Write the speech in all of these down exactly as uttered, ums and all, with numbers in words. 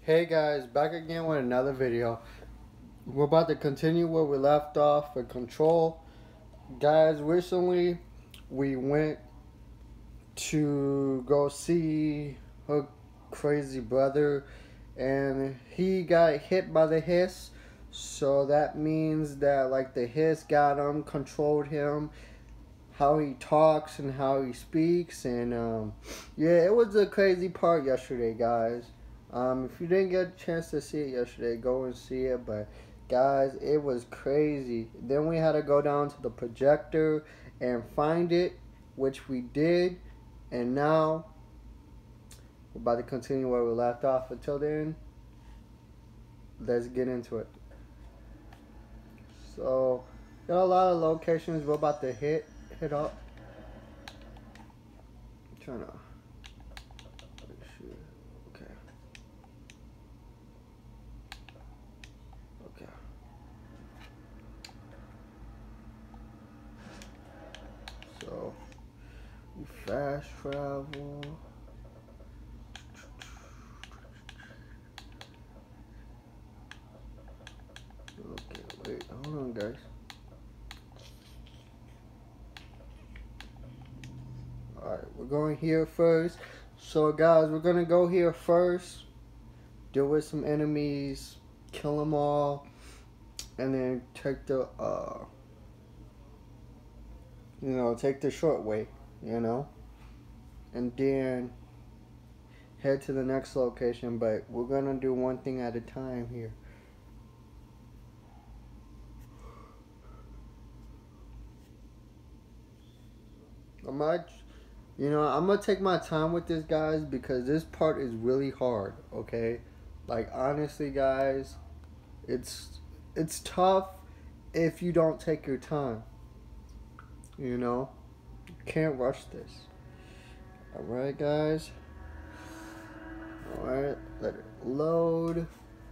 Hey guys, back again with another video. We're about to continue where we left off with Control. Guys, recently we went to go see her crazy brother and he got hit by the hiss. So that means that like the hiss got him, controlled him, how he talks and how he speaks. And um, yeah, it was a crazy part yesterday, guys. Um, if you didn't get a chance to see it yesterday, go and see it. But guys, it was crazy. Then we had to go down to the projector and find it, which we did. And now we're about to continue where we left off. Until then, let's get into it. So, got a lot of locations we're about to hit hit up. I'm trying to. Okay. Okay. So we fast travel. Okay, wait, hold on, guys. Alright, we're going here first. So, guys, we're gonna go here first, deal with some enemies, kill them all, and then take the, uh, you know, take the short way, you know, and then head to the next location. But we're gonna do one thing at a time here. I'm not, you know, I'm gonna take my time with this, guys, because this part is really hard. Okay, like honestly, guys, it's it's tough if you don't take your time. You know, you can't rush this. All right, guys. All right, let it load.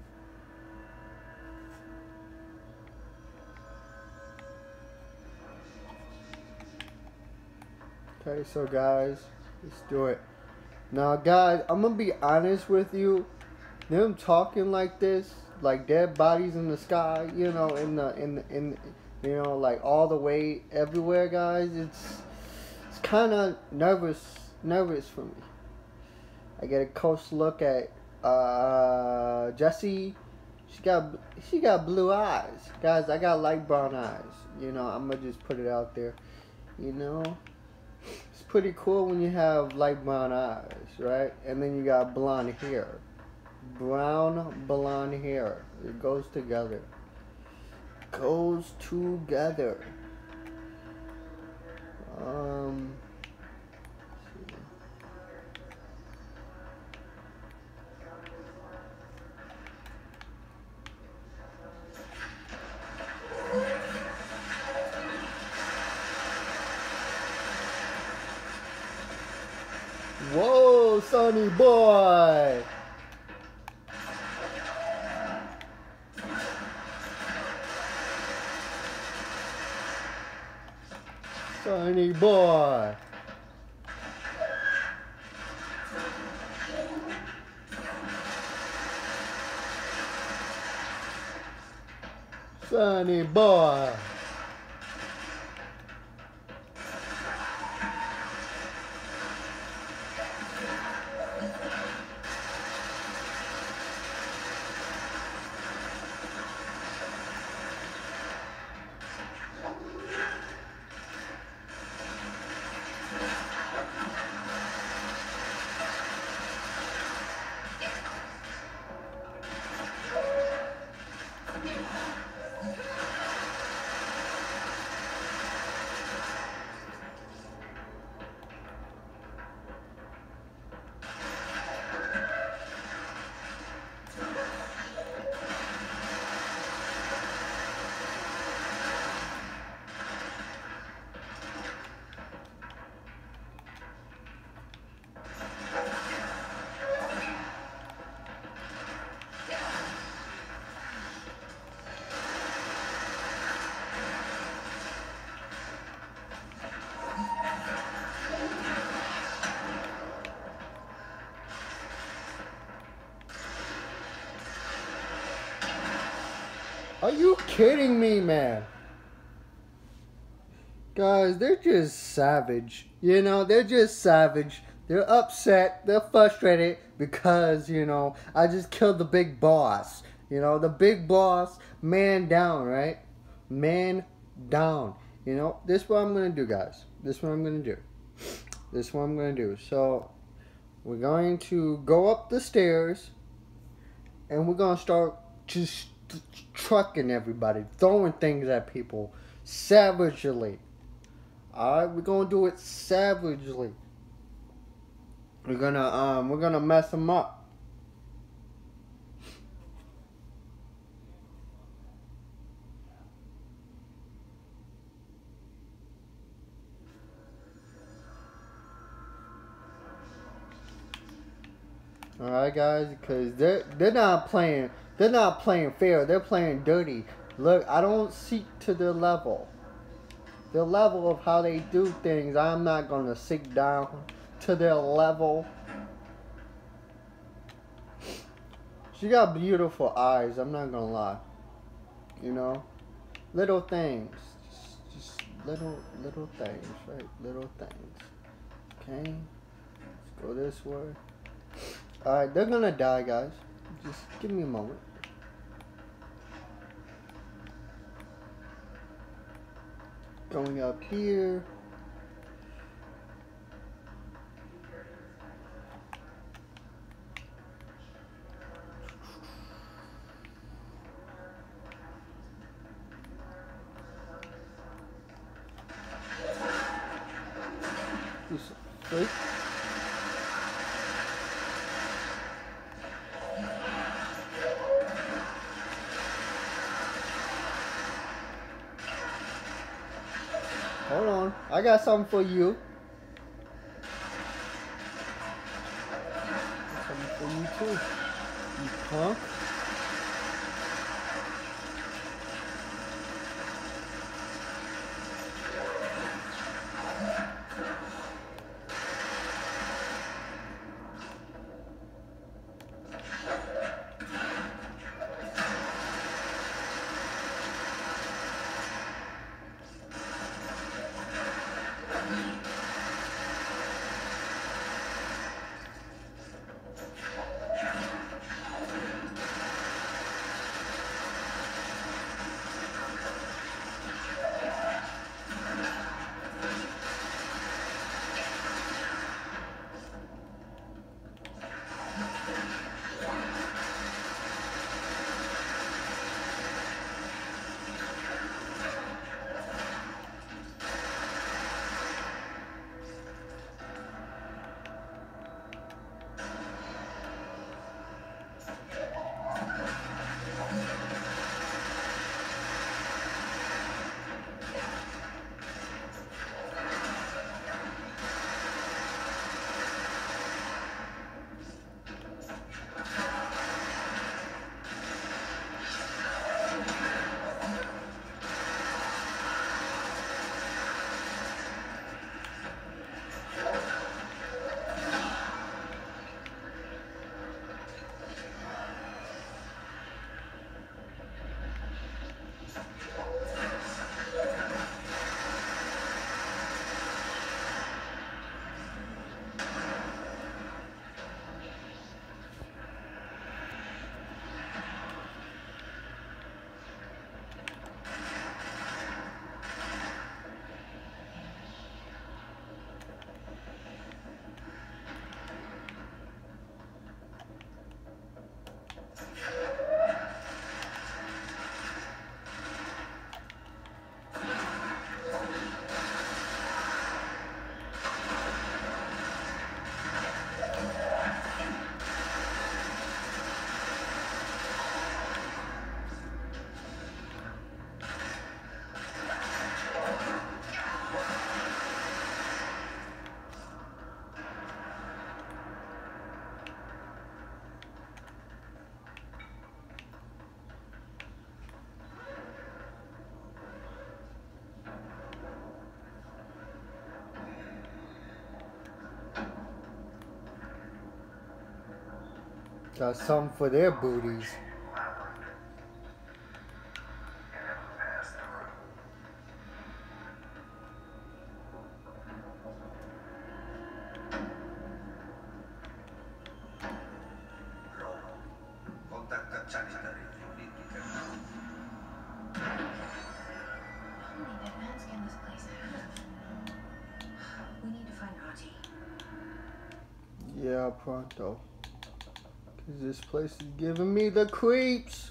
Okay, so guys, let's do it. Now, guys, I'm gonna be honest with you. Them talking like this, like dead bodies in the sky, you know, in the in the, in, you know, like all the way everywhere, guys. It's it's kind of nervous, nervous for me. I get a close look at uh, Jessie. She got she got blue eyes, guys. I got light brown eyes. You know, I'm gonna just put it out there. You know. It's pretty cool when you have light brown eyes, right? And then you got blonde hair. Brown blonde hair. It goes together. Goes together. Um. Whoa, Sonny boy! Sonny boy! Sonny boy! Are you kidding me, man? Guys, they're just savage. You know, they're just savage. They're upset. They're frustrated because, you know, I just killed the big boss. You know, the big boss, man down, right? Man down. You know, this is what I'm going to do, guys. This is what I'm going to do. This is what I'm going to do. So, we're going to go up the stairs and we're going to start just trucking everybody, throwing things at people savagely. Alright, we're gonna do it savagely. We're gonna um we're gonna mess them up. Alright, guys, because they're they're not playing they're not playing fair, they're playing dirty. Look, I don't seek to their level. The level of how they do things, I'm not gonna seek down to their level. She got beautiful eyes, I'm not gonna lie. You know? Little things. Just, just little little things, right? Little things. Okay? Let's go this way. Alright, they're gonna die, guys. Just give me a moment. Going up here. Wait. Hold on. I got something for you. Something for you too. You punk. Got something for their booties. janitor if you need to get out. How many bed mans can this place have? We need to find Auntie. Yeah, pronto. Cause this place is giving me the creeps.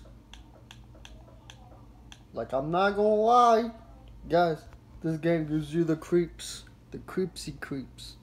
Like, I'm not gonna lie, guys. This game gives you the creeps, the creepsy creeps.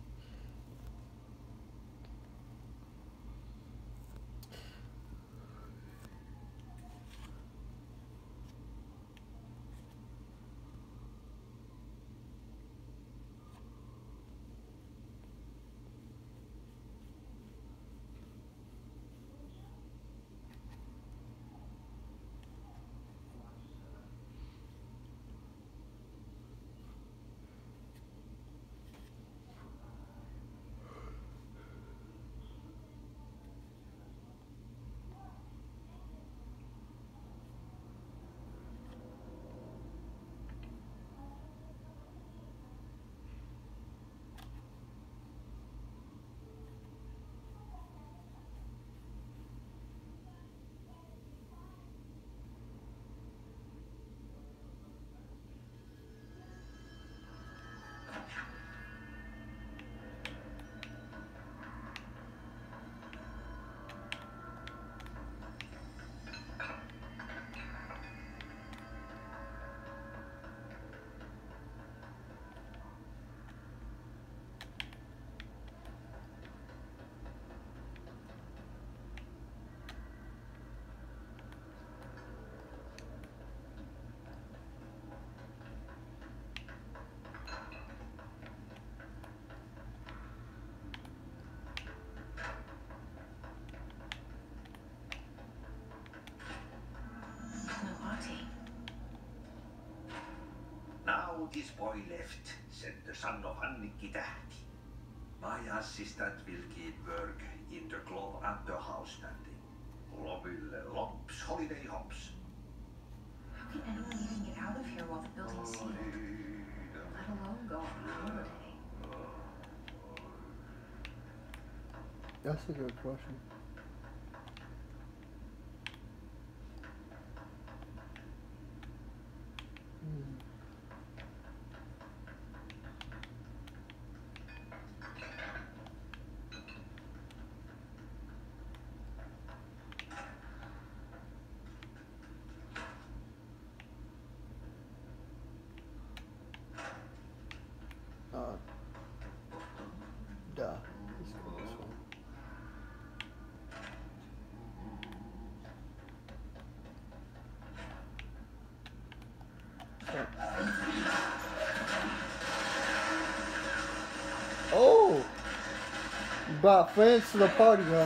Now this boy left, said the son of Annikki Tähti. My assistant will keep work in the club and the house standing. Lobille lomps, holiday hops. How can anyone even get out of here while the building's sealed? Let alone go on a holiday. That's a good question. Hmm. Uh, duh. Let's go this one. Oh! You brought friends to the party, huh?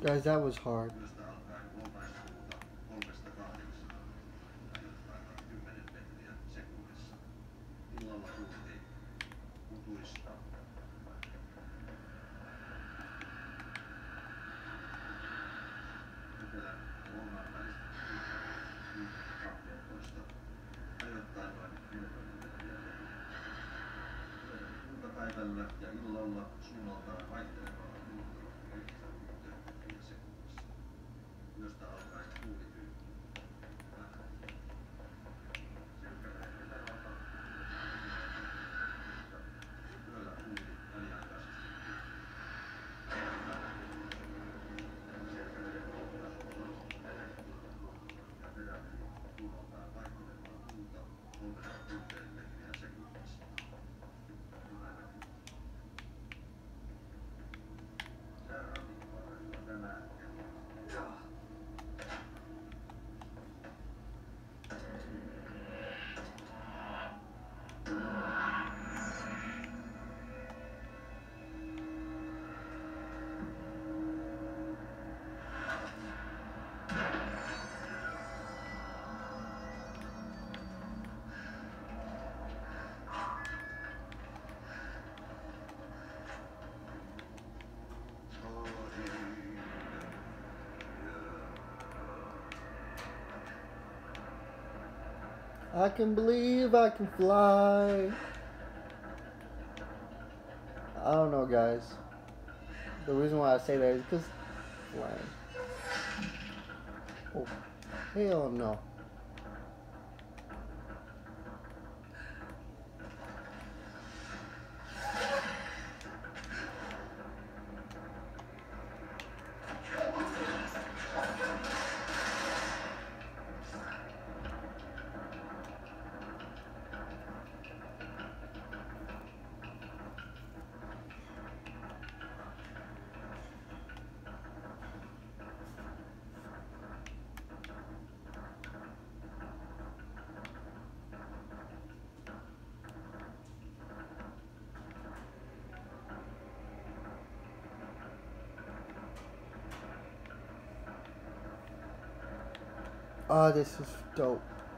Guys, that was hard. Ja illalla suunnaltaan vaihtelevalla luultavalla yhdeksänkymmentä sekunnissa, josta alkaen tuuli tyytyy. Yöllä tuuli väliaikaisesti ja perämeri suunnaltaan vaihtelevalla tuulta kolmesta kuuteen metriä sekunnissa. I can believe I can fly. I don't know, guys. The reason why I say that is because flying. Oh, hell no. Oh, this is dope.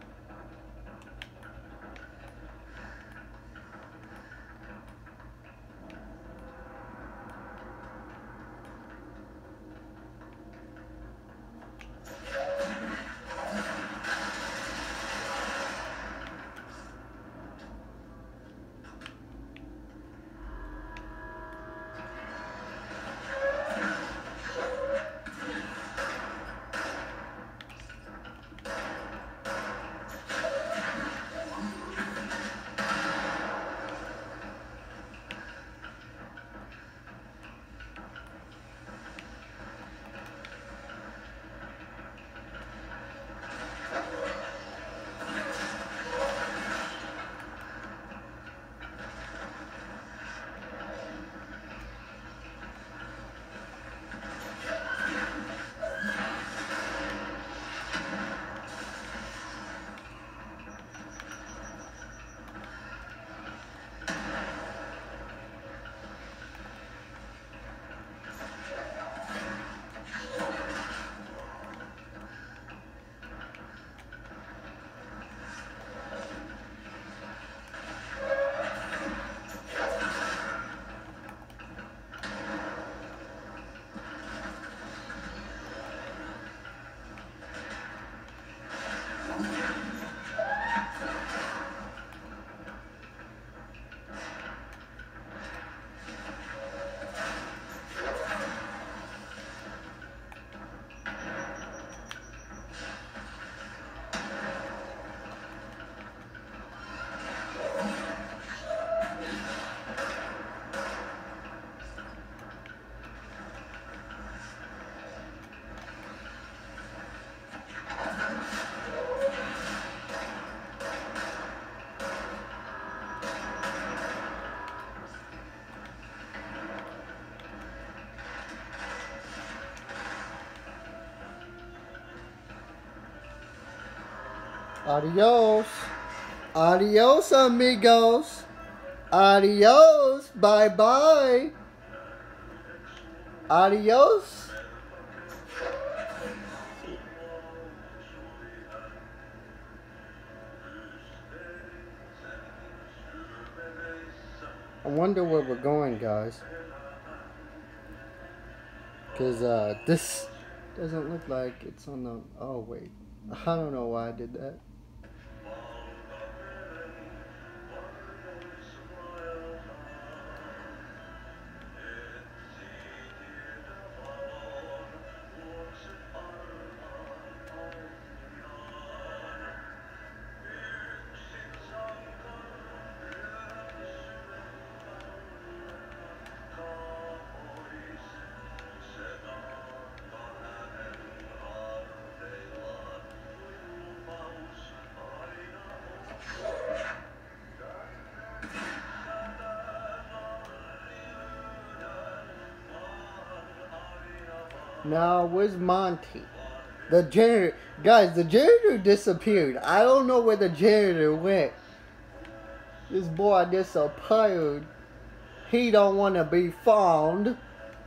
Adios. Adios, amigos. Adios. Bye-bye. Adios. I wonder where we're going, guys. Because uh, this doesn't look like it's on the... Oh, wait. I don't know why I did that. Now, where's Monty? The janitor. Guys, the janitor disappeared. I don't know where the janitor went. This boy disappeared. He don't want to be found.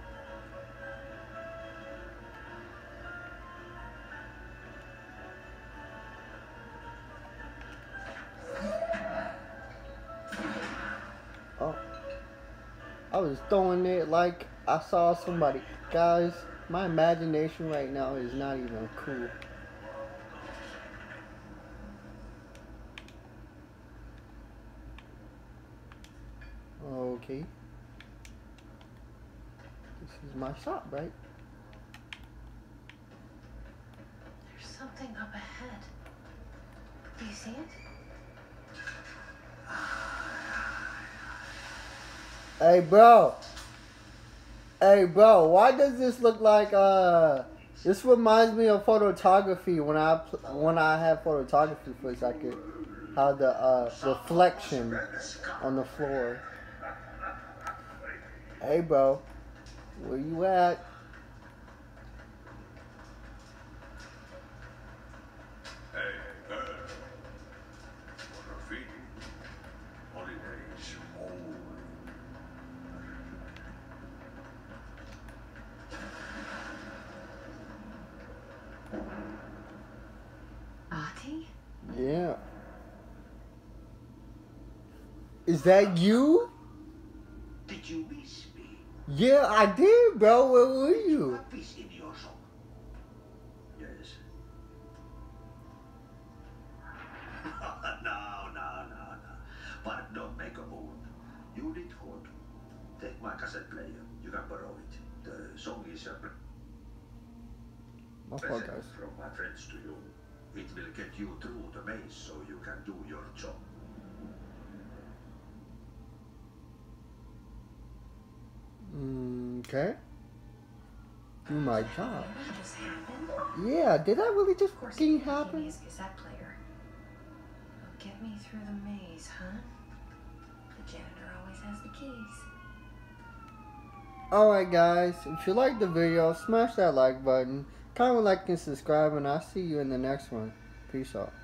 Oh. I was throwing it like I saw somebody. Guys, my imagination right now is not even cool. Okay. This is my shop, right? There's something up ahead. Do you see it? Hey, bro. Hey, bro. Why does this look like uh? This reminds me of photography when I when I had photography for a second. How the uh reflection on the floor. Hey, bro. Where you at? Hey, girl. What a feeling. Holidays home. Auntie? Yeah. Is that you? Did you miss me? Yeah, I did, bro. Where were you? Puppies in your song. Yes. no, no, no, no. But don't make a move. You did good. Take my cassette player. You can borrow it. The song is a My fault, present guys. from my friends to you. It will get you through the maze so you can do your job. Okay. Do my job. Did that just happen? Yeah, did that really just Of course, fucking he happen? his cassette player. It'll get me through the maze, huh? The janitor always has the keys. Alright, guys. If you like the video, smash that like button. Comment, like, and subscribe, and I'll see you in the next one. Peace out.